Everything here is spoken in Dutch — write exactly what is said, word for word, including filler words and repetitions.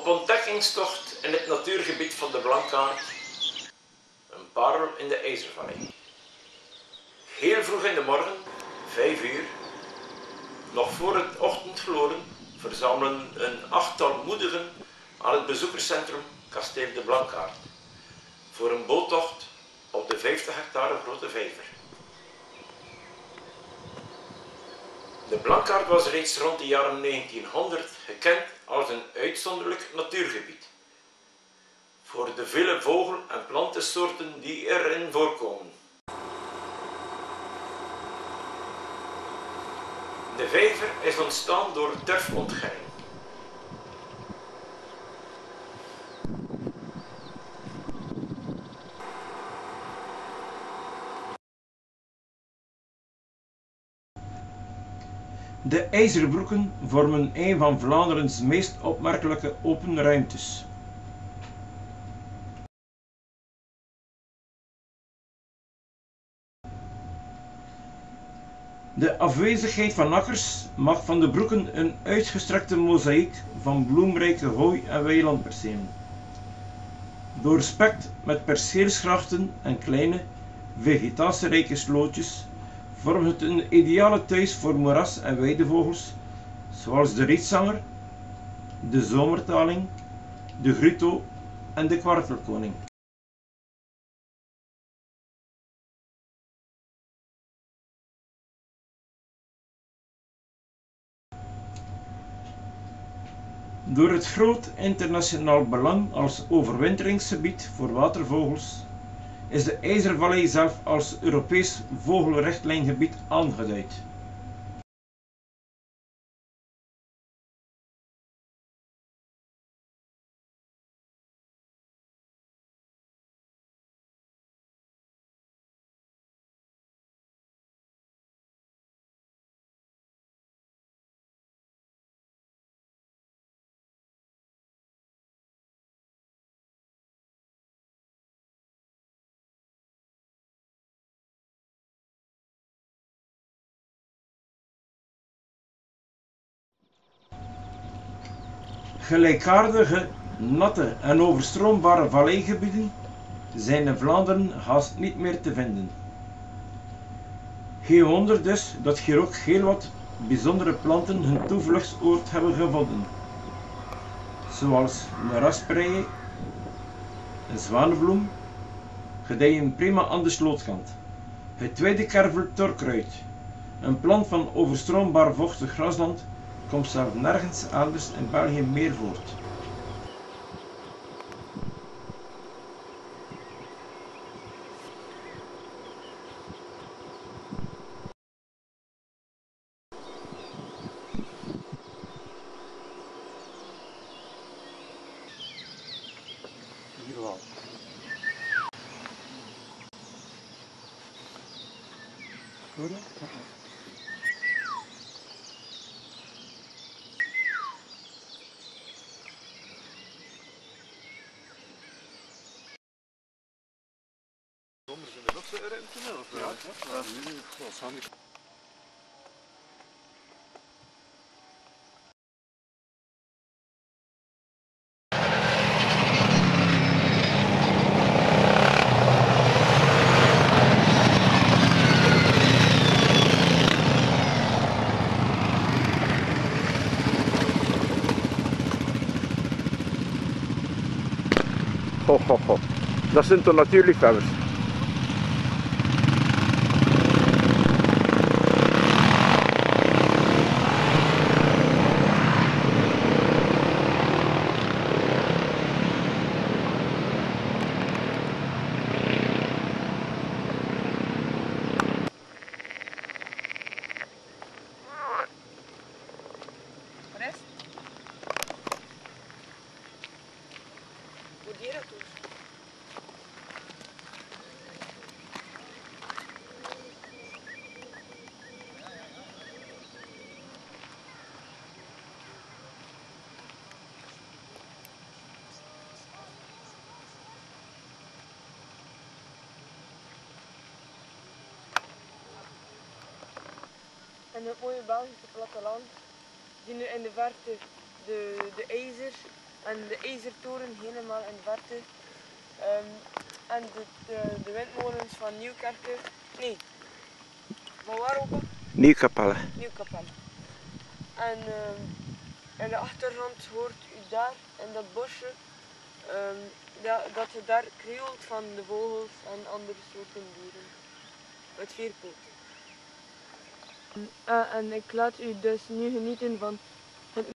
ontdekkingstocht in het natuurgebied van de Blankaart, een parel in de IJzervallei. Heel vroeg in de morgen, vijf uur, nog voor het ochtendgloren, verzamelen een achttal moedigen aan het bezoekerscentrum Kasteel de Blankaart voor een boottocht op de vijftig hectare grote vijver. De Blankaart was reeds rond de jaren negentienhonderd gekend als een uitzonderlijk natuurgebied voor de vele vogel- en plantensoorten die erin voorkomen. De vijver is ontstaan door turfontginning. De IJzerbroeken vormen een van Vlaanderens meest opmerkelijke open ruimtes. De afwezigheid van akkers maakt van de broeken een uitgestrekte mozaïek van bloemrijke hooi- en weilandpercelen. Doorspekt met perceelsgrachten en kleine, vegetatierijke slootjes vormt het een ideale thuis voor moeras- en weidevogels zoals de rietzanger, de zomertaling, de gruto en de kwartelkoning. Door het groot internationaal belang als overwinteringsgebied voor watervogels is de IJzervallei zelf als Europees vogelrichtlijngebied aangeduid. Gelijkaardige, natte en overstroombare valleigebieden zijn in Vlaanderen haast niet meer te vinden. Geen wonder dus dat hier ook heel wat bijzondere planten hun toevluchtsoord hebben gevonden, zoals de raspreie, een zwanenbloem, gedijen prima aan de slootkant. Het tweede kerveltorkruid, een plant van overstroombaar vochtig grasland, komt zelfs nergens elders in België meer voort. Hier wel. Goed, hè? Zomers in de rotsen ruimte, of Ja, ja, nu wel samen. Ho, ho, ho. Dat zijn toch natuurliefhebbers? Rest? Hoe die dat doet? En het mooie Belgische platteland, die nu in de verte de, de ijzer En de ijzertoren helemaal in de verte. Um, en de, de, de windmolens van Nieuwkerken. Nee. Van waar ook? Nieuwkapelle. Nieuwkapelle. En um, in de achtergrond hoort u daar, in dat bosje, um, ja, dat je daar krioelt van de vogels en andere soorten dieren. Met vier poten. Uh, en ik laat u dus nu genieten van